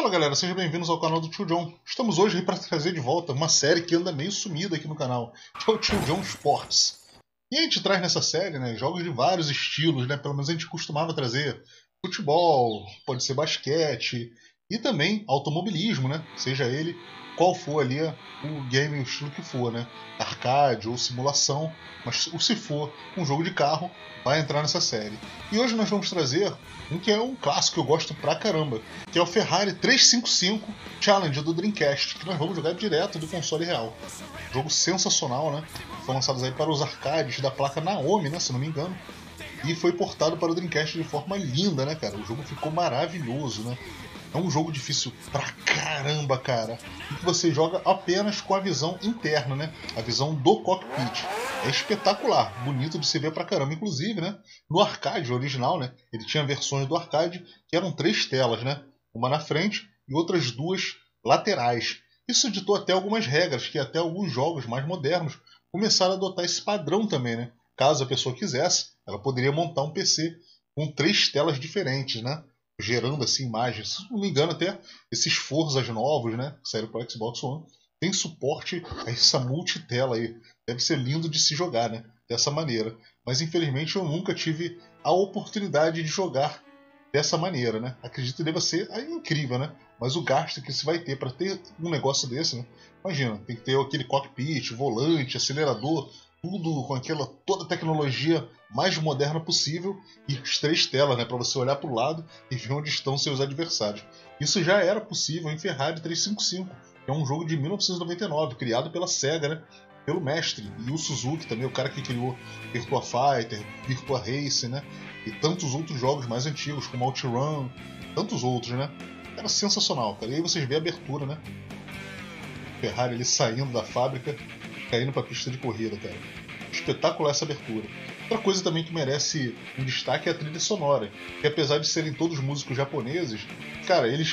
Fala galera, sejam bem-vindos ao canal do Tio John. Estamos hoje para trazer de volta uma série que anda meio sumida aqui no canal, que é o Tio John Sports. E a gente traz nessa série, né, jogos de vários estilos, né, pelo menos a gente costumava trazer futebol, pode ser basquete e também automobilismo, né, seja ele qual for ali o game, o estilo que for, né, arcade ou simulação, mas se for um jogo de carro, vai entrar nessa série. E hoje nós vamos trazer um que é um clássico que eu gosto pra caramba, que é o Ferrari 355 Challenge do Dreamcast, que nós vamos jogar direto do console real. Jogo sensacional, né? Foi lançado aí para os arcades da placa Naomi, né, se não me engano, e foi portado para o Dreamcast de forma linda, né, cara? O jogo ficou maravilhoso, né? É um jogo difícil pra caramba, cara. E que você joga apenas com a visão interna, né? A visão do cockpit. É espetacular, bonito de se ver pra caramba. Inclusive, né? No arcade original, né? Ele tinha versões do arcade que eram 3 telas, né? Uma na frente e outras 2 laterais. Isso ditou até algumas regras que até alguns jogos mais modernos começaram a adotar esse padrão também, né? Caso a pessoa quisesse, ela poderia montar um PC com 3 telas diferentes, né? Gerando assim imagens. Se não me engano, até esses Forzas novos, né, que saíram para o Xbox One, tem suporte a essa multitela aí. Deve ser lindo de se jogar, né, dessa maneira. Mas infelizmente eu nunca tive a oportunidade de jogar dessa maneira, né. Acredito que deva ser incrível, né. Mas o gasto que se vai ter para ter um negócio desse, né. Imagina, tem que ter aquele cockpit, volante, acelerador, tudo com aquela toda a tecnologia mais moderna possível e as 3 telas, né, para você olhar para o lado e ver onde estão seus adversários. Isso já era possível em Ferrari 355, que é um jogo de 1999, criado pela Sega, né, pelo mestre Yu Suzuki, também o cara que criou Virtua Fighter, Virtua Racing, né, e tantos outros jogos mais antigos, como OutRun, tantos outros, né. Era sensacional, cara. E aí vocês veem a abertura, né, Ferrari ele saindo da fábrica, caindo para a pista de corrida, cara. Espetacular essa abertura. Outra coisa também que merece um destaque é a trilha sonora, que apesar de serem todos músicos japoneses, cara, eles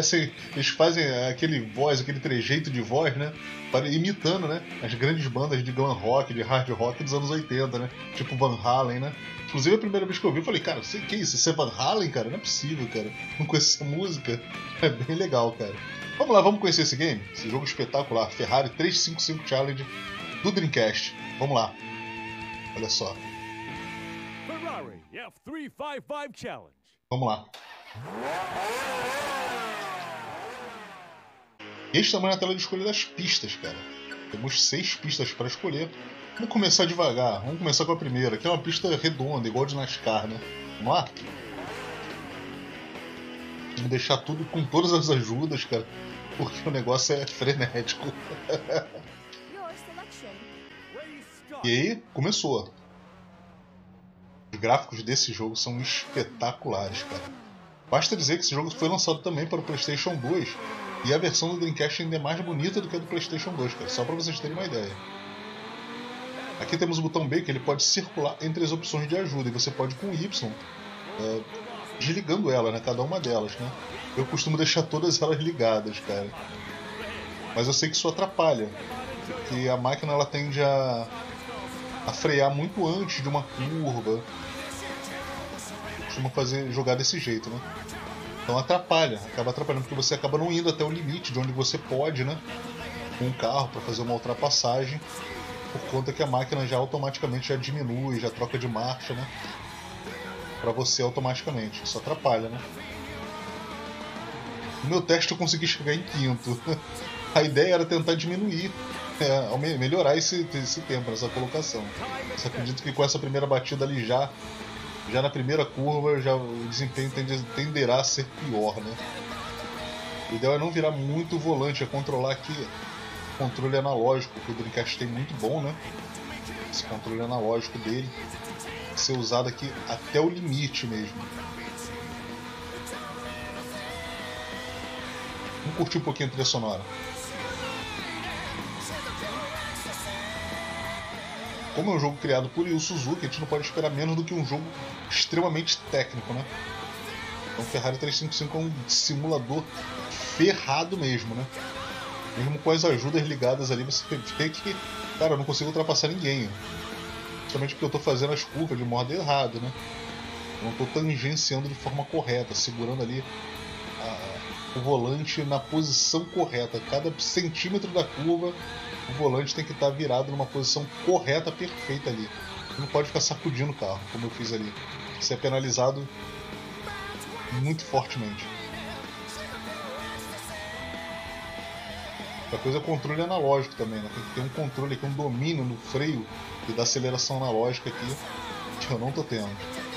fazem aquele trejeito de voz, né, imitando, né, as grandes bandas de glam rock, de hard rock dos anos 80, né, tipo Van Halen, né. Inclusive a primeira vez que eu ouvi, eu falei, cara, que isso? Isso é Van Halen, cara? Não é possível, cara. Não conheço essa música. É bem legal, cara. Vamos lá, vamos conhecer esse game? Esse jogo espetacular, Ferrari 355 Challenge do Dreamcast. Vamos lá. Olha só. Ferrari F355 Challenge. Vamos lá. E este tamanho é a tela de escolha das pistas, cara. Temos 6 pistas para escolher. Vamos começar devagar. Vamos começar com a primeira, que é uma pista redonda, igual de NASCAR, né? Vamos lá? Vamos deixar tudo com todas as ajudas, cara, porque o negócio é frenético. E aí, começou. Os gráficos desse jogo são espetaculares, cara. Basta dizer que esse jogo foi lançado também para o PlayStation 2 e a versão do Dreamcast ainda é mais bonita do que a do PlayStation 2, cara, só para vocês terem uma ideia. Aqui temos o botão B que ele pode circular entre as opções de ajuda e você pode com o Y desligando ela, né? Cada uma delas, né? Eu costumo deixar todas elas ligadas, cara. Mas eu sei que isso atrapalha, porque a máquina ela tende a frear muito antes de uma curva. Costuma jogar desse jeito, né? Então acaba atrapalhando, porque você acaba não indo até o limite de onde você pode, né? Com o carro para fazer uma ultrapassagem, por conta que a máquina já automaticamente já diminui, já troca de marcha, né? Pra você automaticamente. Isso atrapalha, né? No meu teste eu consegui chegar em 5º. A ideia era tentar diminuir, melhorar esse tempo, essa colocação. Mas acredito que com essa primeira batida ali já na primeira curva, o desempenho tenderá a ser pior, né? O ideal é não virar muito o volante, é controlar aqui o controle analógico, que o Dreamcast tem muito bom, né? Esse controle analógico dele ser usado aqui até o limite mesmo. Vamos curtir um pouquinho a trilha sonora. Como é um jogo criado por Yu Suzuki, a gente não pode esperar menos do que um jogo extremamente técnico, né? Então Ferrari 355 é um simulador ferrado mesmo, né? Mesmo com as ajudas ligadas ali, você vê que, cara, eu não consigo ultrapassar ninguém. Justamente porque eu estou fazendo as curvas de modo errado, né? Eu não estou tangenciando de forma correta, segurando ali o volante na posição correta. Cada centímetro da curva, o volante tem que estar virado numa posição correta, perfeita ali. Não pode ficar sacudindo o carro, como eu fiz ali. Isso é penalizado muito fortemente. Outra coisa é o controle analógico também, né? Tem que ter um controle aqui, um domínio no freio e da aceleração analógica aqui, que eu não tô tendo.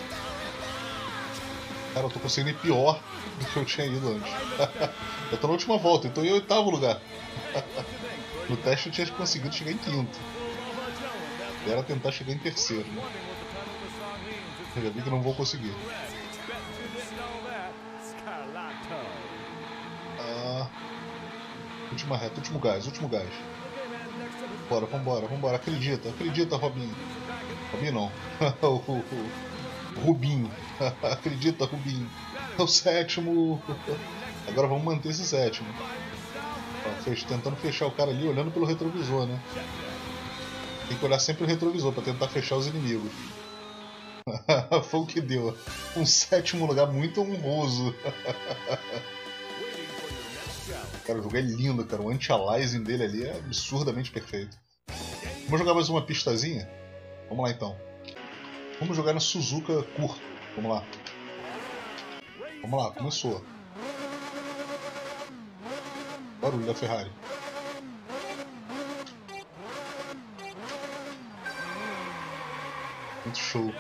Cara, eu tô conseguindo ir pior do que eu tinha ido antes. Eu tô na última volta, eu tô em 8º lugar. No teste eu tinha conseguido chegar em 5º. Era tentar chegar em 3º, né? Eu já vi que não vou conseguir. Última reta, último gás, último gás. Bora, vambora, vambora. Acredita, acredita, Robinho. Robinho não. O Rubinho. Acredita, Rubinho. É o 7º. Agora vamos manter esse 7º. Tentando fechar o cara ali, olhando pelo retrovisor, né? Tem que olhar sempre o retrovisor para tentar fechar os inimigos. Foi o que deu. Um 7º lugar muito honroso. Cara, o jogo é lindo, cara. O anti-aliasing dele ali é absurdamente perfeito. Vamos jogar mais uma pistazinha? Vamos lá então. Vamos jogar na Suzuka curto. Vamos lá. Vamos lá, começou. Barulho da Ferrari. Muito show.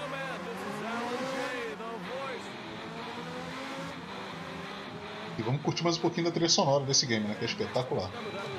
E vamos curtir mais um pouquinho da trilha sonora desse game, né? Que é espetacular.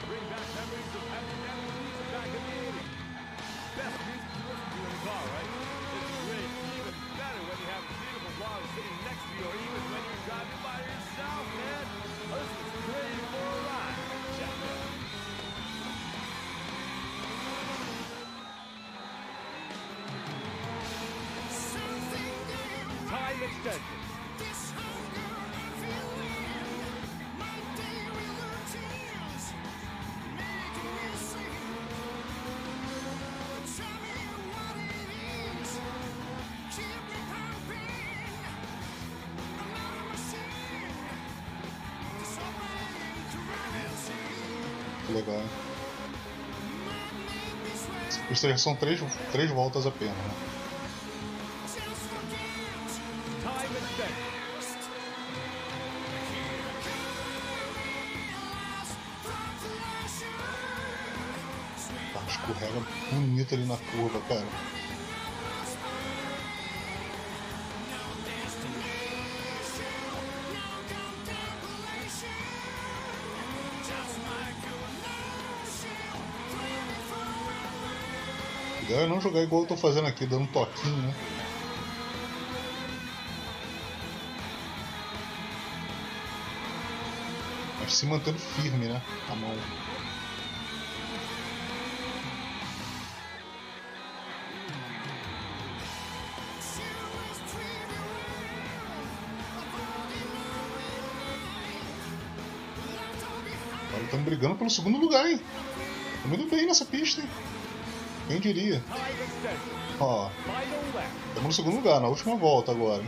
Legal. Isso já são três voltas apenas, né? Tá, escorrega bonito ali na curva, cara. O ideal é não jogar igual eu tô fazendo aqui, dando um toquinho, né? Mas se mantendo firme, né? A mão. Olha, estamos brigando pelo 2º lugar, hein? Estamos indo bem nessa pista, hein? Quem diria? Ó, estamos no 2º lugar, na última volta agora.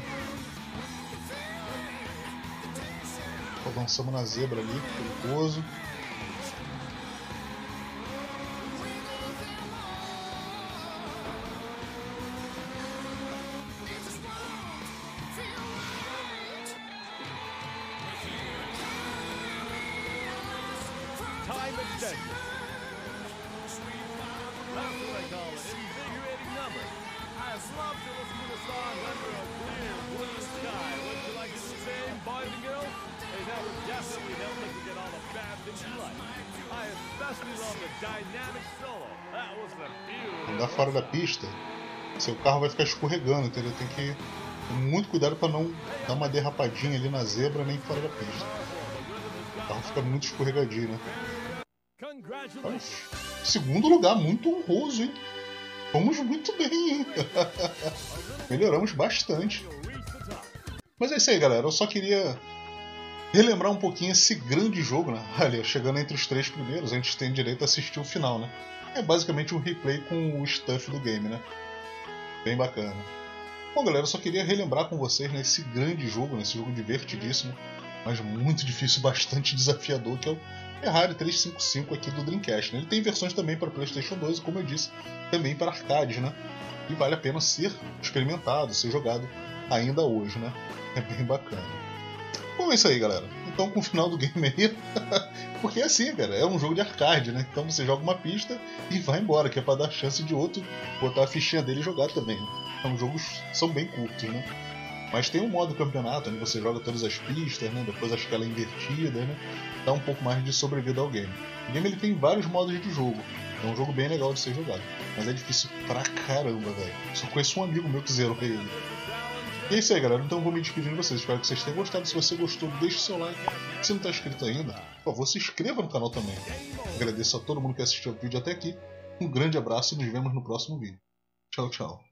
Avançamos na zebra ali, perigoso. Andar fora da pista, seu carro vai ficar escorregando, entendeu? Tem que ter muito cuidado para não dar uma derrapadinha ali na zebra nem fora da pista. O carro fica muito escorregadio, né? Olha, 2º lugar, muito honroso, hein? Fomos muito bem, hein? Melhoramos bastante. Mas é isso aí, galera. Eu só queria relembrar um pouquinho esse grande jogo, né? Ali, chegando entre os 3 primeiros, a gente tem direito a assistir o final, né? É basicamente um replay com o stuff do game, né? Bem bacana. Bom, galera, eu só queria relembrar com vocês, né, esse grande jogo, né, esse jogo divertidíssimo, mas muito difícil, bastante desafiador, que é o Ferrari 355 aqui do Dreamcast, né? Ele tem versões também para PlayStation 2, como eu disse, também para arcades, né? E vale a pena ser experimentado, ser jogado ainda hoje, né? É bem bacana. Bom, é isso aí, galera. Então, com o final do game aí, porque é assim, cara, é um jogo de arcade, né? Então você joga uma pista e vai embora, que é para dar chance de outro botar a fichinha dele e jogar também. Né? Então, os jogos são bem curtos, né? Mas tem um modo campeonato, onde você joga todas as pistas, né? Depois acho que ela é invertida, né? Dá um pouco mais de sobrevida ao game. O game ele tem vários modos de jogo. É um jogo bem legal de ser jogado. Mas é difícil pra caramba, velho. Só conheço um amigo meu que zerou ele. E é isso aí, galera. Então eu vou me despedindo de vocês. Espero que vocês tenham gostado. Se você gostou, deixe seu like. Se não está inscrito ainda, por favor, se inscreva no canal também. Agradeço a todo mundo que assistiu o vídeo até aqui. Um grande abraço e nos vemos no próximo vídeo. Tchau, tchau.